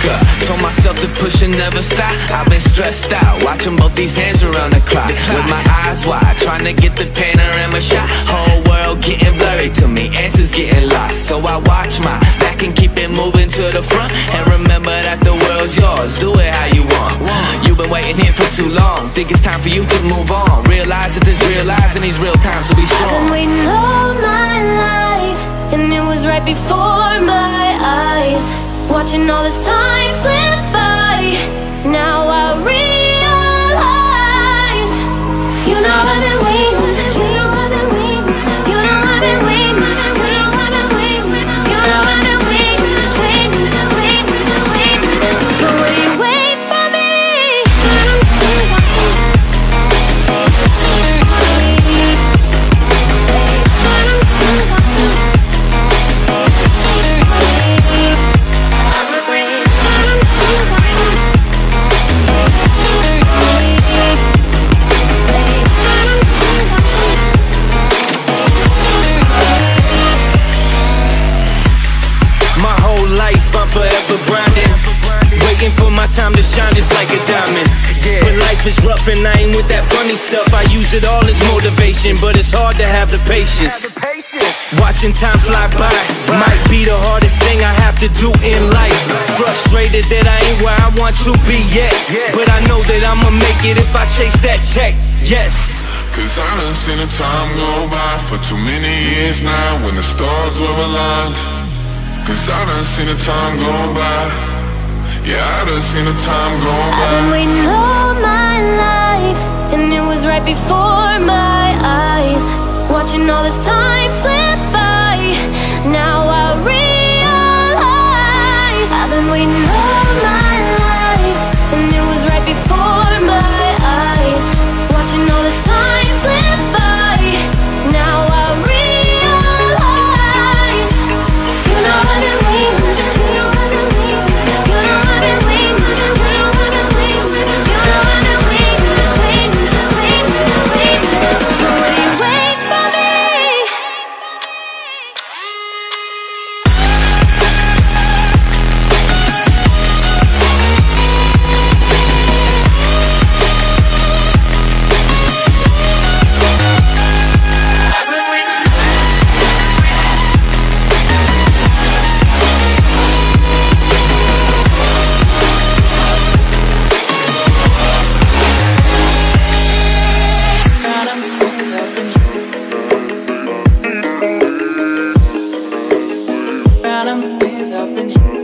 up. Told myself to push and never stop. I've been stressed out, watching both these hands around the clock. With my eyes wide, trying to get the panorama shot. Whole world getting blurry to me, answers getting lost. So I watch my back and keep it moving to the front. And remember that the world's yours, do it how you want. You've been waiting here for too long, think it's time for you to move on. Realize that there's real lies in these real times, so be strong. I've been waiting all my life, and it was right before my eyes, watching all this time slip by. Now I realize, you know I've been waiting, you know I've been waiting, you know I've been waiting, you know I've been waiting, you know I've been waiting, waiting, waiting, waiting. But will you wait for me? I'm forever grinding, waiting for my time to shine just like a diamond. But life is rough and I ain't with that funny stuff. I use it all as motivation, but it's hard to have the patience. Watching time fly by might be the hardest thing I have to do in life. Frustrated that I ain't where I want to be yet, but I know that I'ma make it if I chase that check. Yes. Cause I done seen the time go by for too many years now, when the stars were aligned. Cause I done seen the time go by. Yeah, I done seen the time go by. I've been waiting all my life, and it was right before my eyes, watching all this time slip by. Now I realize, I've been waiting all my life, and it was right before my eyes, watching all this time slip by. Now I realize, you know I've been waiting, you know I've been waiting, you know I've been waiting, you know I've been waiting, you know I've been waiting, waiting, waiting, waiting. But will you wait for me? Bottom is up in you.